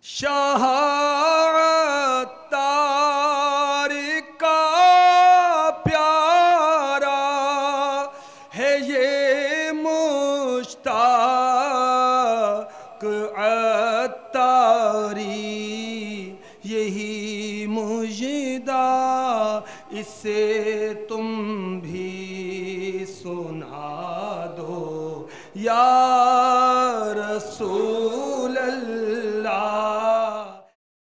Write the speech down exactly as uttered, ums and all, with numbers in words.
शाह अत्तार का प्यारा है ये मुश्ताक अत्तारी, यही मुजदा इसे तुम भी सुना दो या रसूल